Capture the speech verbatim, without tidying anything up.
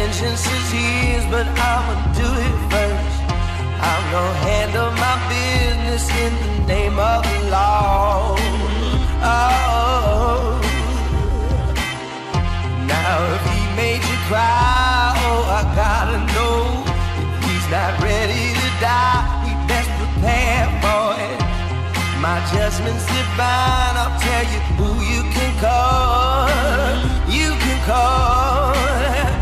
vengeance is his, but I'ma do it first. I'm gonna handle my business in the name of the law. Oh, now if he made you cry, oh, I gotta know. If he's not ready to die, he best prepare for it. My judgment's divine, I'll tell you who you can call. You can call.